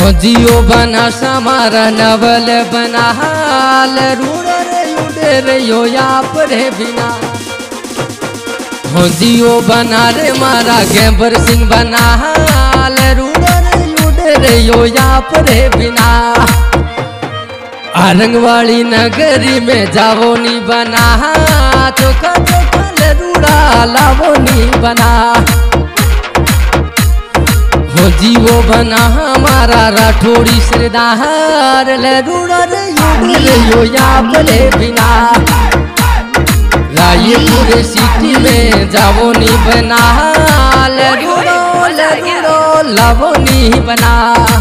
जियो बना समारा नवल बना हाल रूड़ा रे उड़े रे यो याप रे बिना जियो बना रे मारा गैबर सिंह बना हाल रूड़ा रे उड़े रे यो याप रे बिना आरंगवाड़ी नगरी में जावो नी बना चोखा चोखा ले रूड़ा लावो नी बना जीवो बना हमारा राठौड़ी सरदार ले रूड़ा रे यो याप रे बिना रायपुर सिटी में जावो नी बना ले रूड़ो लावो नी बना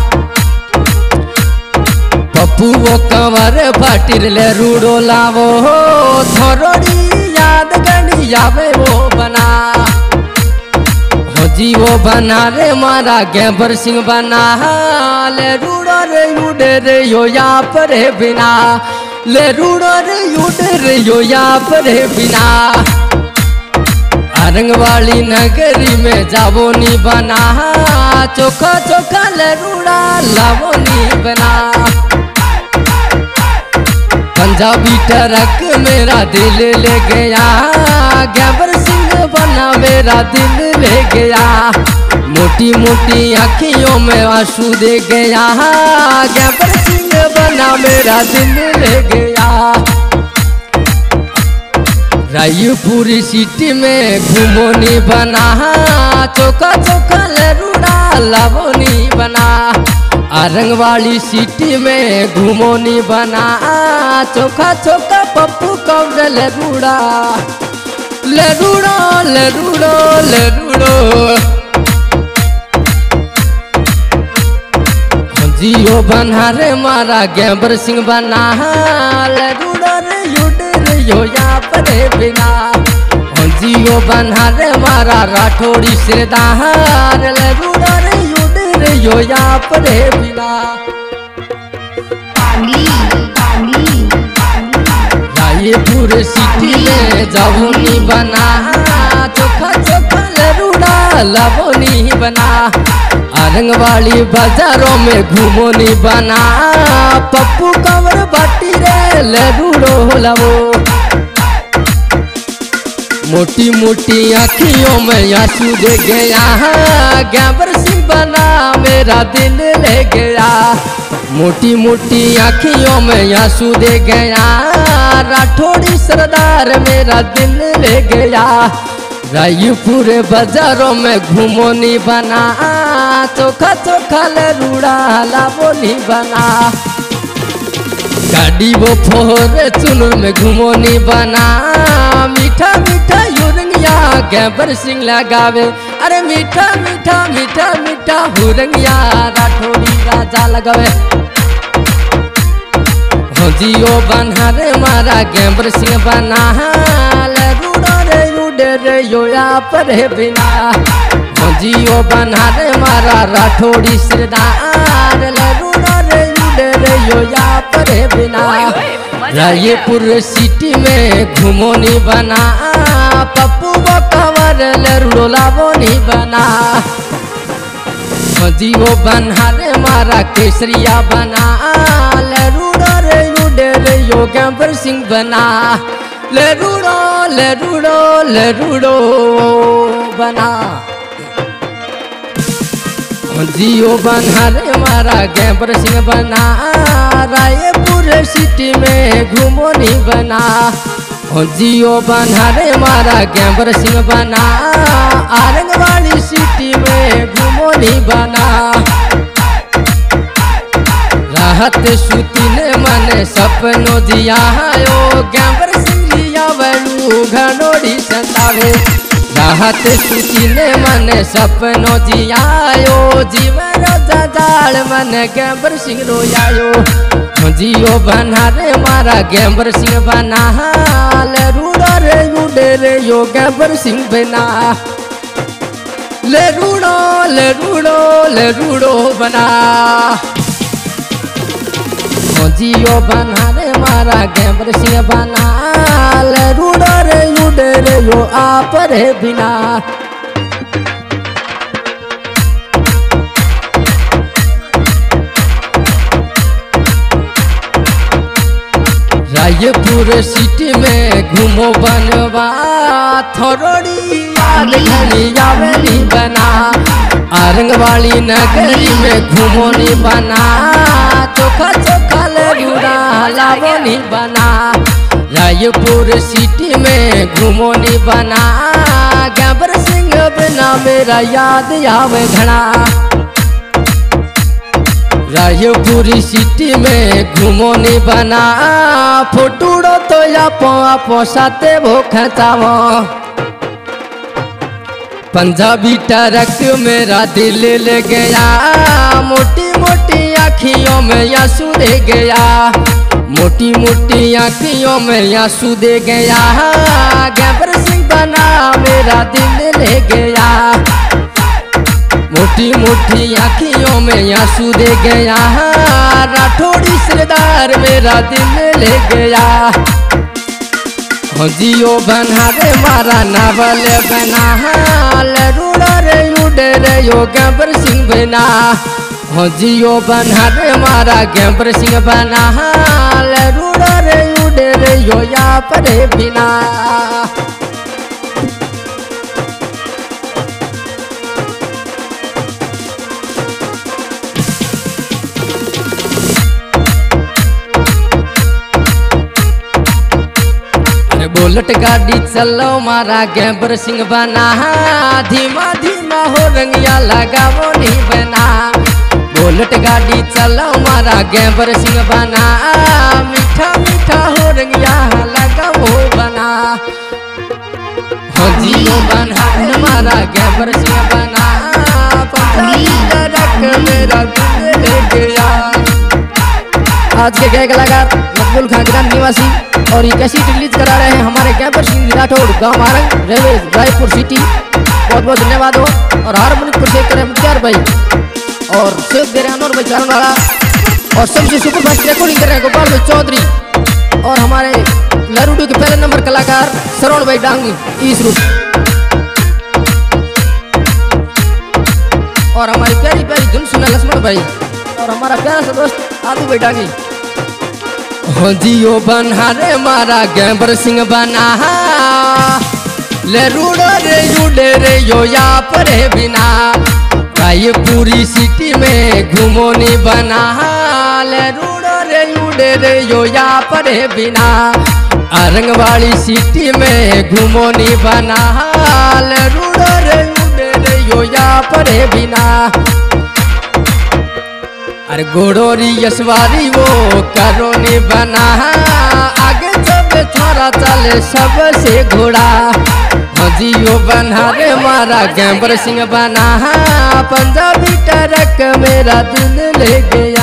पप्पू वो कंवर पाटिर ले रूड़ो लावो थोड़ी याद गणी आवे वो बना जीवो बना रे मारा गैबर सिंह बना ले रूड़ा रे उड़े रे यो याप रे बिना ले रूड़ा रे उड़े रे यो याप रे बिना आरंगवाड़ी नगरी में जावो नी बना चोखा चोखा ले रूड़ा लावो नी बना पंजाबी ट्रक मेरा दिल ले गया गैबर सिंह बना मेरा दिल ले गया मोटी मोटी आँखियों में आंसू दे गया गैबर सिंह बना मेरा दिल ले गया रायपुर सिटी में घूमो नी बना चोखा चोखा ले रूड़ा लावो नी बना आरंगवाड़ी सिटी में घूमो नी बना चोखा चोखा पप्पू कौन ले रूड़ा ले रूड़ो ले रूड़ो ले रूड़ो जियो बना रे मारा गैबर सिंह बना ले रूड़ा रे उड़े रे यो याप रे बिना जियो बना रे मारा राठौड़ी सरदार ले रूड़ा रे उड़े रे यो याप रे बिना रायपुर सिटी में जावो नी बना चोखा चोखा ले रूड़ा लावो नी बना आरंगवाड़ी बाजारों में घूमो नी बना पप्पू कंवर बाटी रे ले रूड़ो लावो मोटी मोटी आँखियों में आंसू दे गया गैबर सिंह बना मेरा दिल ले गया मोटी मोटी आँखियों में आंसू दे गया राठौड़ी सरदार मेरा दिल ले गया रायपुर बाजारों में घूमो नी बना चोखा चोखा ले रूड़ा लावो नी बना गाड़ी वो फोर चुनर में घूमो नी बना मीठा मीठा हुरंगिया गैबर सिंह लगावे अरे मीठा मीठा मीठा मीठा हुरंगिया राठौड़ी राजा लगावे जियो बना रे मारा गैबर सिंह बना ले रूड़ा रे उड़े रे यो याप रे बिना जियो बना रे मारा राठौड़ी सरदार ले रूड़ा रे उड़े रे यो याप रे बिना रायपुर सिटी में घूमो नी बना पप्पू वो कंवर ले रूड़ो लावो नी बना जियो बना रे मारा केसरिया बना ले रूड़ा रे उड़े रे यो गैबर सिंह बना ले रूड़ो ले रूड़ो ले रूड़ो बना जियो बना रे मारा गैबर सिंह बना रायपुर सिटी में घूमो नी बना जियो बना रे मारा गैबर सिंह बना आरंगवाड़ी सिटी में घूमो नी बना राहत सूती ने मन सपनो जिया यो गैबर सिंह लिया वैलू घनोड़ी संतावे राहत सूती ने मन सपनो जिया यो जीवन जाल मन गैबर सिंह रोयायो जियो बना रे मारा गैबर सिंह बना ले रूड़ा रे उड़े रे यो गैबर सिंह बना ले रूड़ो ले रूड़ो ले रूड़ो बना जियो बना रे मारा गैबर सिंह बना ले रूड़ा रे उड़े रे यो आप रे बिना रायपुर सिटी में घूमो बनवा थोड़ी याद घनी आवेली बना आरंगवाली नगरी में घूमो नी बना चोखा चोखा लड़ूरा लावो नी बना रायपुर सिटी में घूमो नी बना गब्बर सिंह बिना मेरा याद आवे घना रायपुर सिटी में घूमो नी बना फोटूड़ो तो आपो साथे भो खचावो पंजाबी ट्रक मेरा दिल ले गया मोटी मोटी आँखियों में आंसू दे गया मोटी मोटी आँखियों में आंसू दे गया गब्बर सिंह बना मेरा दिल ले गया मोटी मोटी आँखियों में आंसू दे गया राठौड़ी सरदार मेरा दिल ले गया जियो बना रे मारा नावल बना लरूड़ा रे उड़े रे यो गब्बर सिंह बना जियो बना रे मारा गब्बर सिंह बना लरूड़ा रे उड़े रे यो या परे बिना बुलेट गाड़ी चलो मारा गब्बर सिंह बना धीमा धीमा हो रंगिया लगावो नी बना बुलेट गाड़ी चलो मारा गब्बर सिंह बना मीठा मीठा हो रंगिया लगावो बना जियो बना मारा गब्बर सिंह बना मेरा दिल ले गया। आज के गए कलाकार मकबूल खान निवासी और ये कैसेट रिलीज करा रहे हैं हमारे गब्बर सिंह राठौड़ गांव मारंग रेलवे रायपुर सिटी। बहुत बहुत धन्यवाद हो। और हारमोनियम पर शेख करे मुख्तार भाई और शेख दे रहे अनवर भाई चारण वाला और सबसे सुपर फास्ट रिकॉर्डिंग कर रहे हैं गोपाल भाई चौधरी और हमारे लरूडू के पहले नंबर कलाकार श्रवण भाई डांगी इस रूट और हमारी प्यारी प्यारी धुन सुना लक्ष्मण भाई और हमारा प्यारा सा दोस्त आदू भाई डांगी। जियो बना रे मारा गब्बर सिंह बना ले रूड़ो रे उड़े रे यो या परे बिना रायपुरी सिटी में घूमो नी बना ले रूड़ो रे उड़े रे यो या परे बिना आरंगवाली सिटी में घूमो नी बना ले रूड़ो रे उड़े रे यो या परे बिना अरे घोड़ोरी यशवारी वो करो नी बना आगे जब थोड़ा चले सबसे घोड़ा जियो बना रे मारा गब्बर सिंह बना पंजाबी ट्रक मेरा दिल ले गया।